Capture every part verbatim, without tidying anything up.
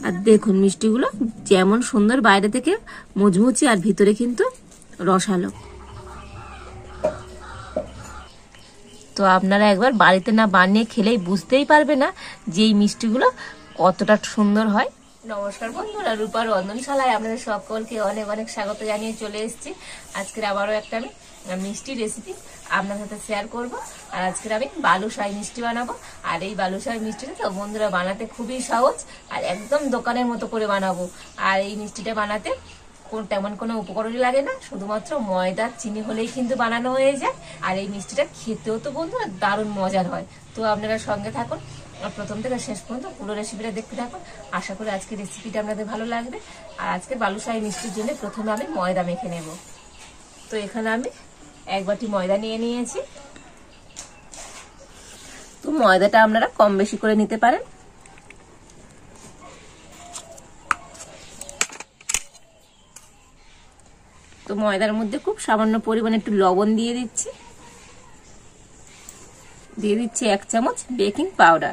আর দেখুন মিষ্টিগুলো যেমন সুন্দর, বাইরে থেকে মুচমুচি আর ভিতরে কিন্তু রসালো। তো আপনারা একবার বাড়িতে না বানিয়ে খেলেই বুঝতেই পারবে না যে এই মিষ্টিগুলো কতটা সুন্দর হয়। নমস্কার বন্ধুরা, রূপার রন্ধনশালায় আপনাদের সকলকে অনেক অনেক স্বাগত জানিয়ে চলে এসেছি। আজকের আবারও একটা আমি মিষ্টি রেসিপি আপনার সাথে শেয়ার করব। আর আজকের আমি বালুশাহী মিষ্টি বানাবো। আর এই বালুশাহী মিষ্টিটা তো বন্ধুরা বানাতে খুবই সহজ আর একদম দোকানের মতো করে বানাবো। আর এই মিষ্টিটা বানাতে কোন তেমন কোনো উপকরণই লাগে না, শুধুমাত্র ময়দা চিনি হলেই কিন্তু বানানো হয়ে যায়। আর এই মিষ্টিটা খেতেও তো বন্ধুরা দারুণ মজার হয়। তো আপনারা সঙ্গে থাকুন আর প্রথম থেকে শেষ পর্যন্ত পুরো রেসিপিটা দেখতে থাকুন। আশা করি আজকের রেসিপিটা আপনাদের ভালো লাগবে। আর আজকে বালুশাহী মিষ্টির জন্য প্রথমে আমি ময়দা মেখে নেব। তো এখানে আমি এক বাটি ময়দা নিয়ে নিয়েছি। তো ময়দাটা আপনারা কম বেশি করে নিতে পারেন। তো ময়দার মধ্যে খুব সামান্য পরিমাণে একটু লবণ দিয়ে দিচ্ছি, দিয়ে দিচ্ছি এক চামচ বেকিং পাউডার।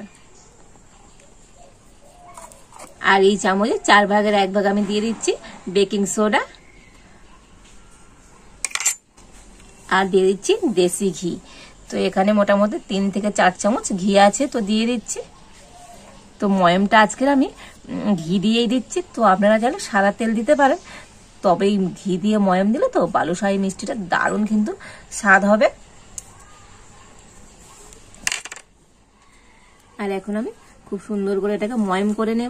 আর এই চামচে চার ভাগের এক ভাগ আমি দিয়ে দিচ্ছি বেকিং সোডা। আর দিয়ে দিচ্ছি দেশি ঘি। তো এখানে মোটামুটি তিন থেকে চার চামচ ঘি আছে, তো দিয়ে দিচ্ছি। তো ময়মটা আজকের আমি ঘি দিয়েই দিচ্ছি। তো আপনারা চাইলে সাদা তেল দিতে পারেন, তবে এই ঘি দিয়ে ময়ম দিলে তো বালুশাহী মিষ্টিটা দারুণ কিন্তু স্বাদ হবে। আর এখন আমি খুব সুন্দর করে এটাকে ময়ম করে নেব।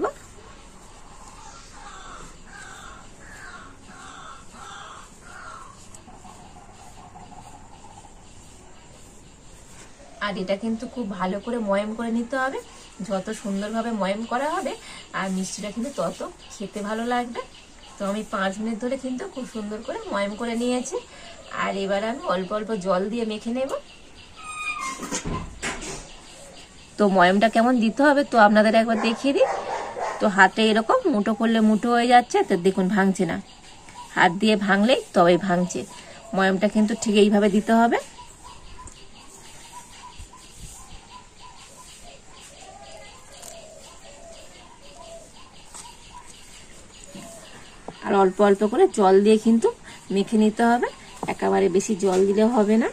আর এটা কিন্তু খুব ভালো করে ময়ম করে নিতে হবে। যত সুন্দরভাবে ময়ম করা হবে আর মিষ্টিটা কিন্তু তত খেতে ভালো লাগবে। তো আমি পাঁচ মিনিট ধরে কিন্তু খুব সুন্দর করে ময়ম করে নিয়েছি। আর এবার আমি অল্প অল্প জল দিয়ে মেখে নেব। তো ময়মটা কেমন দিতে হবে তো আপনাদের একবার দেখিয়ে দিই। তো হাতে এরকম মুঠো করলে মুঠো হয়ে যাচ্ছে, তো দেখুন ভাঙছে না। হাত দিয়ে ভাঙলেই তবেই ভাঙছে। ময়মটা কিন্তু ঠিক এইভাবে দিতে হবে। আর অল্প অল্প করে জল দিয়ে কিন্তু মেখে নিতে হবে, একেবারে বেশি জল দিলে হবে না।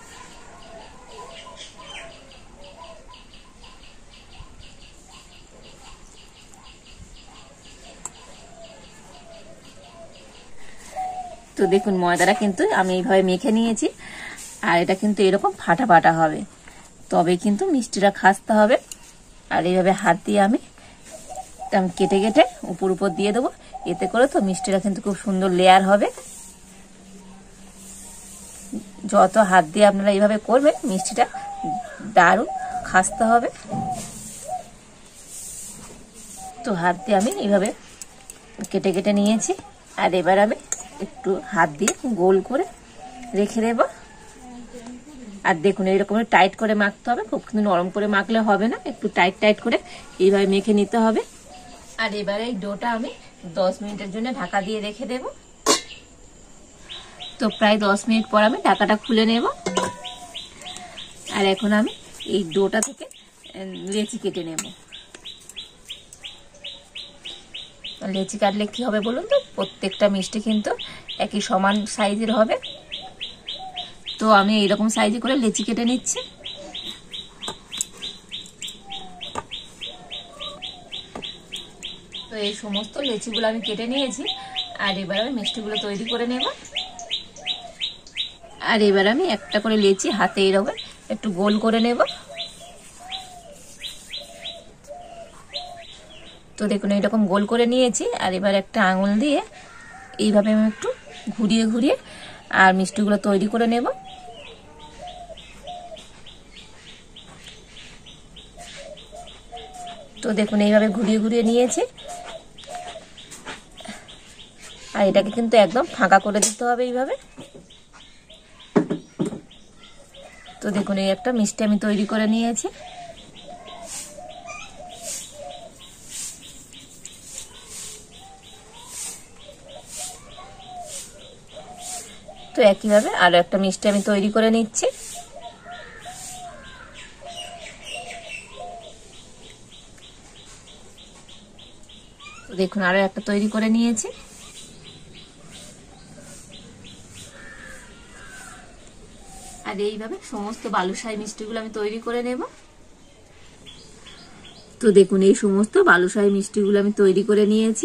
তো দেখুন ময়দাটা কিন্তু আমি এইভাবে মেখে নিয়েছি। আর এটা কিন্তু এরকম ফাটা ফাটা হবে, তবে কিন্তু মিষ্টিটা খাসতে হবে। আর এইভাবে হাত দিয়ে আমি কেটে কেটে উপর উপর দিয়ে দেবো, এতে করে তো মিষ্টিটা কিন্তু খুব সুন্দর লেয়ার হবে। যত হাত দিয়ে আপনারা এইভাবে করবেন মিষ্টিটা দারুণ খাসতে হবে। তো হাত দিয়ে আমি এইভাবে কেটে কেটে নিয়েছি। আর এবার আমি একটু হাত দিয়ে গোল করে রেখে দেব। আর দেখুন এইরকম টাইট করে মাখতে হবে, খুব কিন্তু নরম করে মাখলে হবে না, একটু টাইট টাইট করে এইভাবে মেখে নিতে হবে। আর এবারে এই ডোটা আমি দশ মিনিটের জন্য ঢাকা দিয়ে রেখে দেব। তো প্রায় দশ মিনিট পর আমি ঢাকাটা খুলে নেব। আর এখন আমি এই ডোটা থেকে লেচি কেটে নেব। লেচি কাটলে কি হবে বলুন তো, প্রত্যেকটা মিষ্টি কিন্তু একই সমান সাইজের হবে। তো আমি এইরকম সাইজে করে লেচি কেটে নিচ্ছি। তো এই সমস্ত লেচিগুলো আমি কেটে নিয়েছি। আর এবার আমি মিষ্টিগুলো তৈরি করে নেব। আর এবার আমি একটা করে লেচি হাতে এরকম একটু গোল করে নেব। তো দেখুন এইরকম গোল করে নিয়েছি। আর এবার একটা আঙুল দিয়ে এইভাবে আমি একটু ঘুরিয়ে ঘুরিয়ে আর মিষ্টিগুলো তৈরি করে নেব। তো দেখুন এইভাবে ঘুরিয়ে ঘুরিয়ে নিয়েছি। আর এটাকে কিন্তু একদম ফাঁকা করে দিতে হবে এইভাবে। তো দেখুন এই একটা মিষ্টি আমি তৈরি করে নিয়েছি। তো একইভাবে আরো একটা মিষ্টি আমি তৈরি করে নিচ্ছি। তো দেখুন আরো একটা তৈরি করে নিয়েছি। আর এইভাবে সমস্ত বালুশাহী মিষ্টিগুলো আমি তৈরি করে নেব। তো দেখুন এই সমস্ত বালুশাহী মিষ্টিগুলো আমি তৈরি করে নিয়েছি।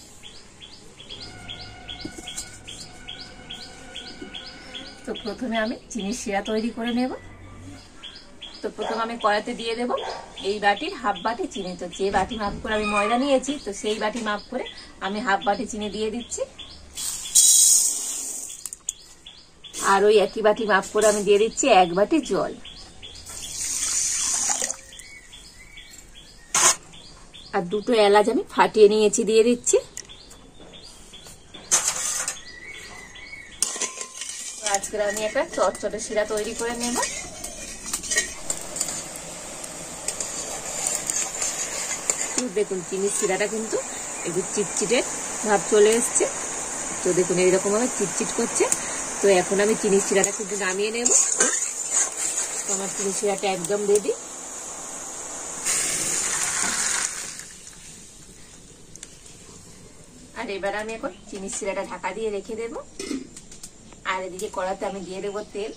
তো প্রথমে আমি চিনির শিরা তৈরি করে নেব। তো প্রথমে আমি কড়াইতে দিয়ে দেব এই বাটির হাফ বাটি চিনি। তো যে বাটি মাপ করে আমি ময়দা নিয়েছি, তো সেই বাটি মাপ করে আমি হাফ বাটি চিনি দিয়ে দিচ্ছি। আর ওই একই বাটি মাপ করে আমি দিয়ে দিচ্ছি এক বাটি জল। আর দুটো এলাচ আমি ফাটিয়ে নিয়েছি, দিয়ে দিচ্ছি। আজকে আমি একটা চটচটে শিরা তৈরি করে নেব। দেখুন চিনির শিরাটা কিন্তু একটু চিটচিটে ভাব চলে এসছে। তো দেখুন এইরকম ভাবে চিটচিট করছে। তো এখন আমি চিনির শিরাটা কিন্তু নামিয়ে নেব। তো আমার চিনির শিরাটা একদম রেডি। আর এবার আমি এখন চিনির শিরাটা ঢাকা দিয়ে রেখে দেব। আর এদিকে কড়াতে আমি দিয়ে দেবো তেল।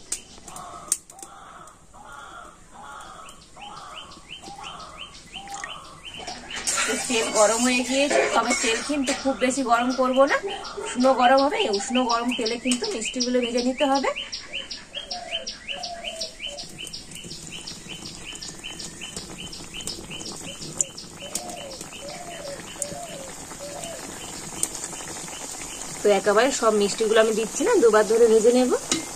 তেল গরম হয়ে গিয়েছে, তবে তেল কিন্তু খুব বেশি গরম করব না, উষ্ণ গরম হবে। এই উষ্ণ গরম তেলে কিন্তু মিষ্টিগুলো ভেজে নিতে হবে। তো একেবারে সব মিষ্টিগুলো আমি দিচ্ছি না, দুবার ধরে ভেজে নেব।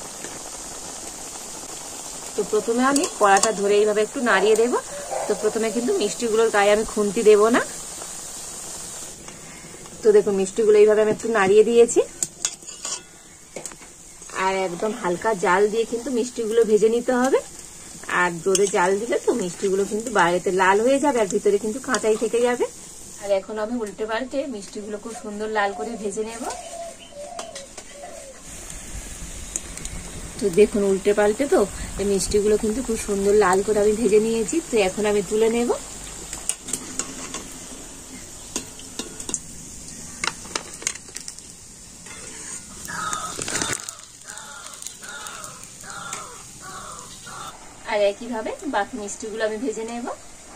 তো প্রথমে আমি কড়াটা ধরে এইভাবে একটু নাড়িয়ে দেব। তো প্রথমে কিন্তু মিষ্টিগুলোর গায়ে আমি খুন্তি দেব না। তো দেখুন মিষ্টিগুলো এইভাবে আমি একটু নাড়িয়ে দিয়েছি। আর একদম হালকা জাল দিয়ে কিন্তু মিষ্টিগুলো ভেজে নিতে হবে। আর জোরে জাল দিলে তো মিষ্টিগুলো কিন্তু বাইরেতে লাল হয়ে যাবে, আর ভিতরে কিন্তু কাঁচাই থেকে যাবে। আর এখন আমি উল্টে পাল্টে মিষ্টিগুলো খুব সুন্দর লাল করে ভেজে নেব। তো দেখুন উল্টে পাল্টে তো এই মিষ্টিগুলো কিন্তু খুব সুন্দর লাল করে আমি ভেজে নিয়েছি। তো এখন আমি তুলে নেব। আর একইভাবে বাকি মিষ্টিগুলো আমি ভেজে নেব।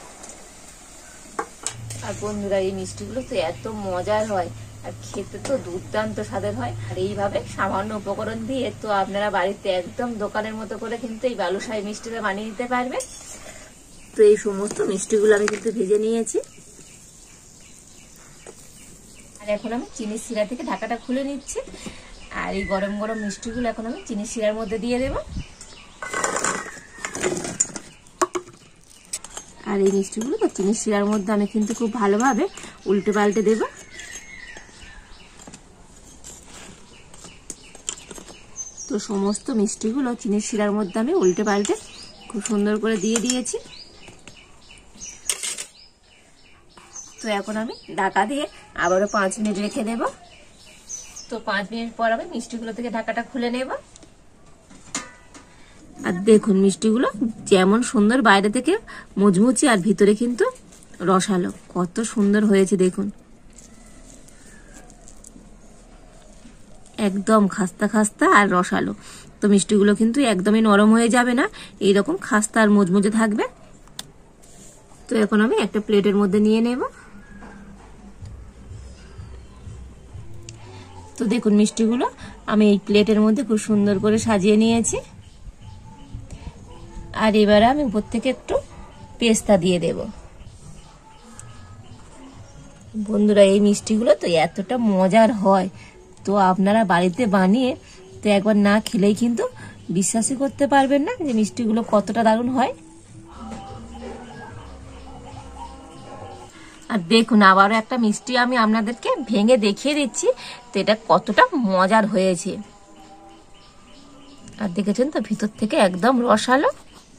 আর বন্ধুরা এই মিষ্টিগুলো তো এত মজার হয়, আর খেতে তো দুর্দান্ত স্বাদের হয়। আর এইভাবে সামান্য উপকরণ দিয়ে তো আপনারা বাড়িতে একদম দোকানের মতো করে কিন্তু এই বালুশাহী মিষ্টিটা বানিয়ে নিতে পারবেন। তো এই সমস্ত মিষ্টিগুলো আমি কিন্তু ভেজে নিয়েছি। আর এখন আমি চিনির শিরা থেকে ঢাকাটা খুলে নিচ্ছি। আর এই গরম গরম মিষ্টিগুলো এখন আমি চিনির শিরার মধ্যে দিয়ে দেব। আর এই মিষ্টিগুলো তো চিনির শিরার মধ্যে আমি কিন্তু খুব ভালোভাবে উল্টে পাল্টে দেব। তো সমস্ত মিষ্টিগুলো চিনির শিরার মধ্যে আমি উল্টে পাল্টে খুব সুন্দর করে দিয়ে দিয়েছি। তো এখন আমি ঢাকা দিয়ে আবারও পাঁচ মিনিট রেখে দেব। তো পাঁচ মিনিট পর আমি মিষ্টিগুলো থেকে ঢাকাটা খুলে নেব। আর দেখুন মিষ্টিগুলো যেমন সুন্দর বাইরে থেকে মুচমুচে, আর ভিতরে কিন্তু রসালো, কত সুন্দর হয়েছে দেখুন। একদম খাস্তা খাস্তা আর রসালো। তো মিষ্টিগুলো কিন্তু একদমই নরম হয়ে যাবে না, এইরকম খাস্তা আর মুচমুচে থাকবে। তো এখন আমি একটা প্লেটের মধ্যে নিয়ে নেব। তো দেখুন মিষ্টিগুলো আমি এই প্লেটের মধ্যে খুব সুন্দর করে সাজিয়ে নিয়েছি। আর এবারে আমি উপর থেকে একটু পেস্তা দিয়ে দেব। বন্ধুরা এই মিষ্টিগুলো তো এতটা মজার হয়, তো আপনারা বাড়িতে বানিয়ে তো একবার না খেলেই কিন্তু বিশ্বাসই করতে পারবেন না যে মিষ্টিগুলো কতটা দারুণ হয়। আর দেখুন আবারও একটা মিষ্টি আমি আপনাদেরকে ভেঙে দেখিয়ে দিচ্ছি, তো এটা কতটা মজার হয়েছে। আর দেখেছেন তো ভিতর থেকে একদম রসালো,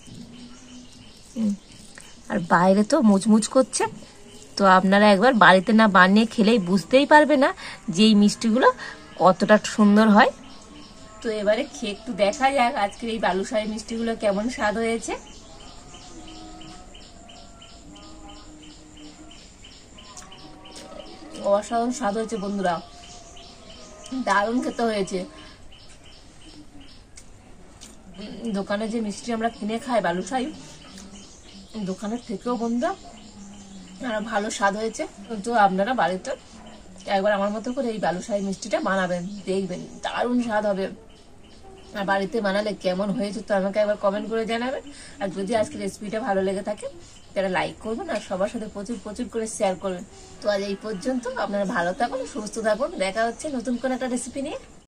আর বাইরে তো মুচমুচ করছে। তো আপনারা একবার বাড়িতে না বানিয়ে খেলেই বুঝতেই পারবে না যে এই মিষ্টিগুলো কতটা সুন্দর হয়। তো এবারে খেয়ে একটু দেখা যাক আজকের এই বালুশাহী মিষ্টিগুলো কেমন স্বাদ হয়েছে। অসাধারণ স্বাদ হয়েছে বন্ধুরা, দারুণ খেতে হয়েছে। দোকানে যে মিষ্টি আমরা কিনে খাই বালুশাহী, দোকানের থেকেও বন্ধুরা আরো ভালো স্বাদ হয়েছে। তো আপনারা বাড়িতে একবার আমার মতো করে এই বালুশাহী মিষ্টিটা বানাবেন, দেখবেন দারুণ স্বাদ হবে। আর বাড়িতে বানালে কেমন হয়েছে তো আমাকে একবার কমেন্ট করে জানাবেন। আর যদি আজকে রেসিপিটা ভালো লেগে থাকে তারা লাইক করবেন আর সবার সাথে প্রচুর প্রচুর করে শেয়ার করবেন। তো আজ এই পর্যন্ত, আপনারা ভালো থাকুন, সুস্থ থাকুন, দেখা হচ্ছে নতুন কোনো একটা রেসিপি নিয়ে।